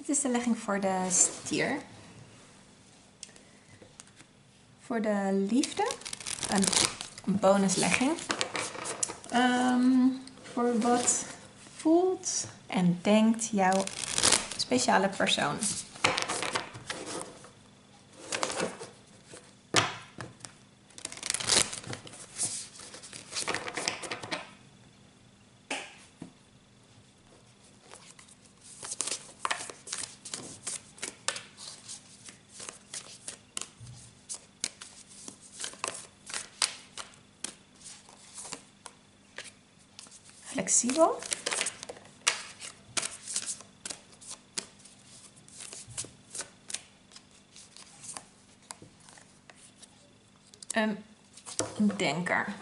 Dit is de legging voor de stier. Voor de liefde een bonuslegging. Voor wat voelt en denkt jouw speciale persoon. Flexibel. Een denker.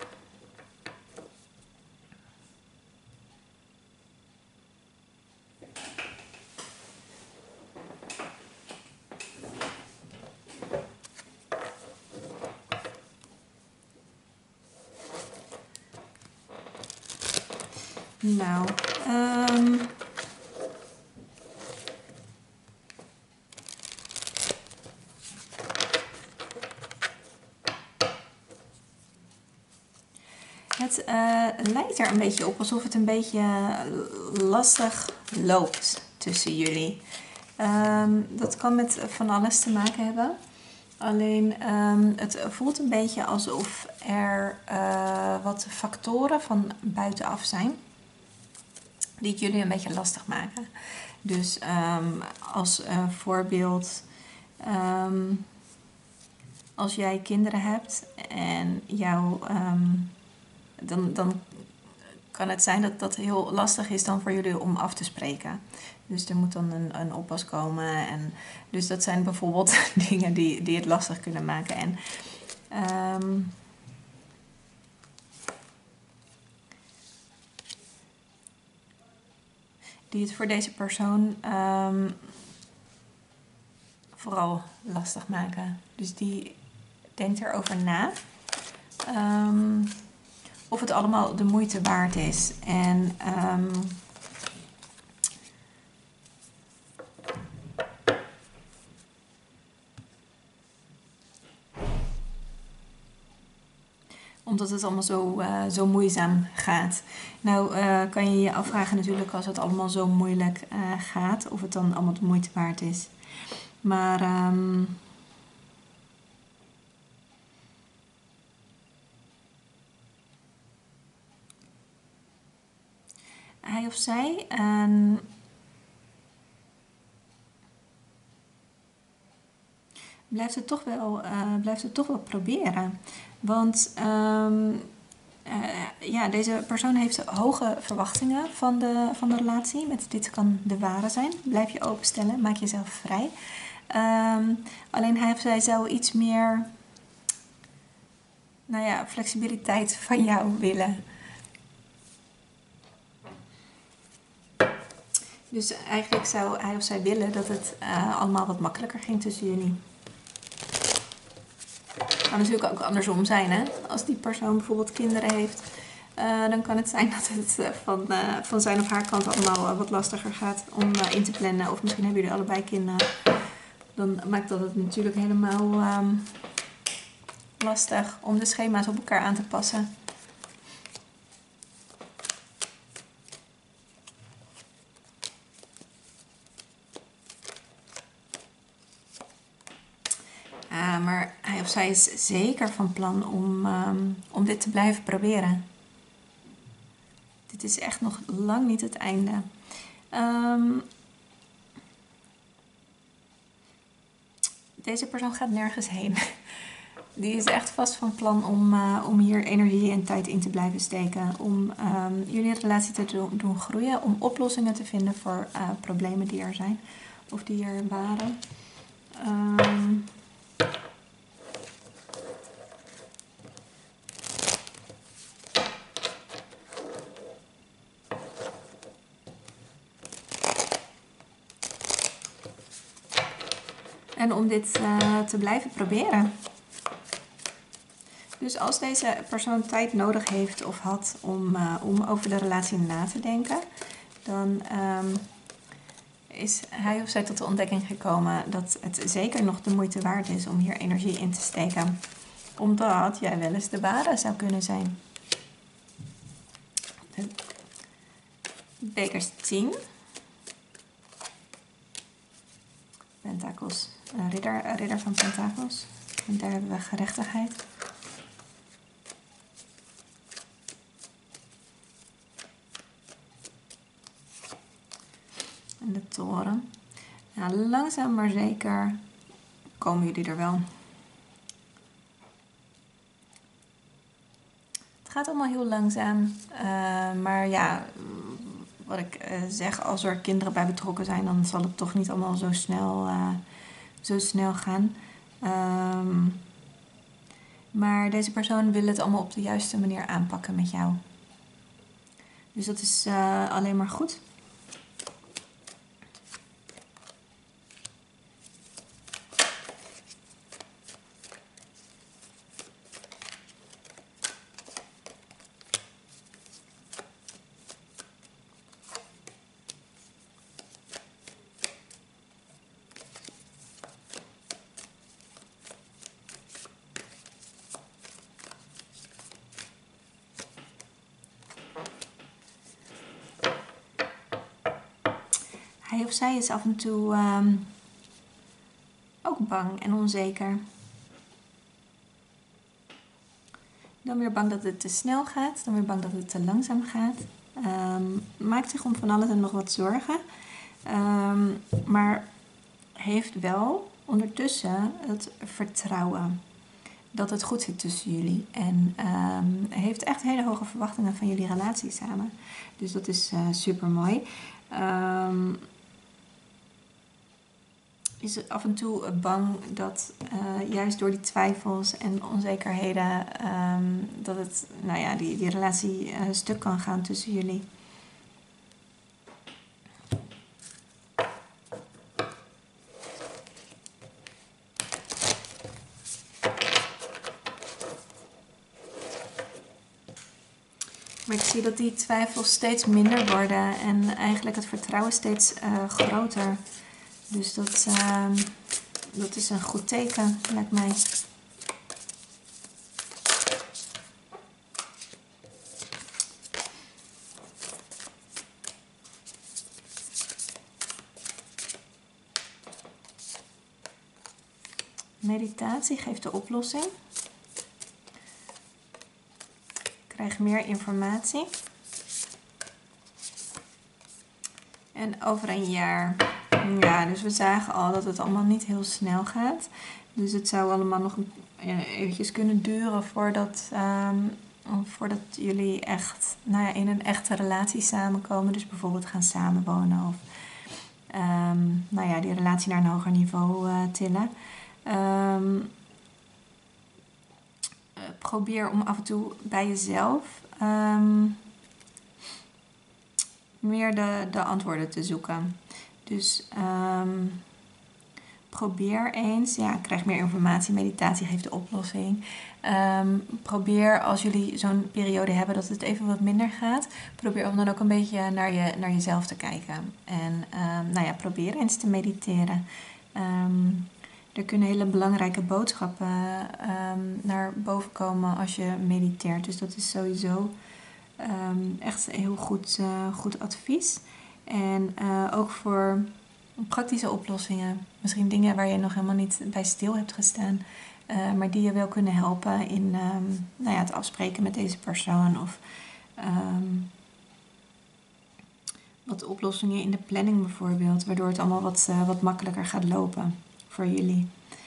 Nou, het lijkt er een beetje op alsof het een beetje lastig loopt tussen jullie. Dat kan met van alles te maken hebben. Alleen het voelt een beetje alsof er wat factoren van buitenaf zijn die het jullie een beetje lastig maken. Dus als voorbeeld, als jij kinderen hebt en dan kan het zijn dat dat heel lastig is dan voor jullie om af te spreken. Dus er moet dan een oppas komen. En dus dat zijn bijvoorbeeld dingen die het lastig kunnen maken. En die het voor deze persoon vooral lastig maken. Dus die denkt erover na of het allemaal de moeite waard is. En omdat het allemaal zo moeizaam gaat. Nou kan je je afvragen natuurlijk als het allemaal zo moeilijk gaat, of het dan allemaal de moeite waard is. Maar hij of zij blijft het toch wel proberen. Want deze persoon heeft hoge verwachtingen van de relatie. Dit kan de ware zijn. Blijf je openstellen, maak jezelf vrij. Alleen hij of zij zou iets meer flexibiliteit van jou willen. Dus eigenlijk zou hij of zij willen dat het allemaal wat makkelijker ging tussen jullie. Het kan natuurlijk ook andersom zijn, hè? Als die persoon bijvoorbeeld kinderen heeft, dan kan het zijn dat het van zijn of haar kant allemaal wat lastiger gaat om in te plannen. Of misschien hebben jullie allebei kinderen. Dan maakt dat het natuurlijk helemaal lastig om de schema's op elkaar aan te passen. Maar hij of zij is zeker van plan om dit te blijven proberen. Dit is echt nog lang niet het einde. Deze persoon gaat nergens heen. Die is echt vast van plan om hier energie en tijd in te blijven steken. Om jullie relatie te doen groeien. Om oplossingen te vinden voor problemen die er zijn. Of die er waren. En om dit te blijven proberen. Dus als deze persoon tijd nodig heeft of had om over de relatie na te denken, dan is hij of zij tot de ontdekking gekomen dat het zeker nog de moeite waard is om hier energie in te steken. Omdat jij wel eens de ware zou kunnen zijn. De bekers 10. Pentakels. Ridder van pentakels. En daar hebben we gerechtigheid. En de toren. Nou, langzaam maar zeker komen jullie er wel. Het gaat allemaal heel langzaam. Maar ja, wat ik zeg, als er kinderen bij betrokken zijn, dan zal het toch niet allemaal zo snel gaan. Maar deze persoon wil het allemaal op de juiste manier aanpakken met jou. Dus dat is alleen maar goed. Hij of zij is af en toe ook bang en onzeker. Dan weer bang dat het te snel gaat. Dan weer bang dat het te langzaam gaat. Maakt zich om van alles en nog wat zorgen. Maar heeft wel ondertussen het vertrouwen dat het goed zit tussen jullie. En heeft echt hele hoge verwachtingen van jullie relatie samen. Dus dat is super mooi. Is af en toe bang dat juist door die twijfels en onzekerheden dat het, nou ja, die relatie stuk kan gaan tussen jullie. Maar ik zie dat die twijfels steeds minder worden en eigenlijk het vertrouwen steeds groter. Dus dat is een goed teken, lijkt mij. Meditatie geeft de oplossing. Krijg meer informatie. En over een jaar. Ja, dus we zagen al dat het allemaal niet heel snel gaat. Dus het zou allemaal nog eventjes kunnen duren voordat jullie echt in een echte relatie samenkomen. Dus bijvoorbeeld gaan samenwonen of die relatie naar een hoger niveau tillen. Probeer om af en toe bij jezelf meer de antwoorden te zoeken. Dus probeer eens, krijg meer informatie, meditatie geeft de oplossing. Probeer als jullie zo'n periode hebben dat het even wat minder gaat, probeer om dan ook een beetje naar jezelf te kijken. En probeer eens te mediteren. Er kunnen hele belangrijke boodschappen naar boven komen als je mediteert. Dus dat is sowieso echt heel goed advies. En ook voor praktische oplossingen. Misschien dingen waar je nog helemaal niet bij stil hebt gestaan. Maar die je wel kunnen helpen in het afspreken met deze persoon. Of wat oplossingen in de planning bijvoorbeeld. Waardoor het allemaal wat makkelijker gaat lopen voor jullie.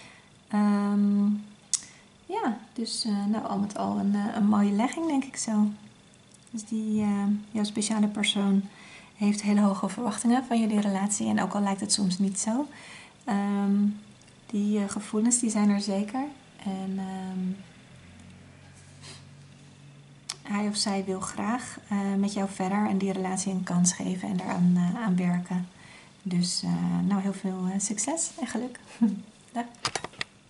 Dus al met al een mooie legging, denk ik zo. Dus jouw speciale persoon heeft hele hoge verwachtingen van jullie relatie. En ook al lijkt het soms niet zo. Die gevoelens die zijn er zeker. En hij of zij wil graag met jou verder en die relatie een kans geven en daaraan aan werken. Dus heel veel succes en geluk. Dag.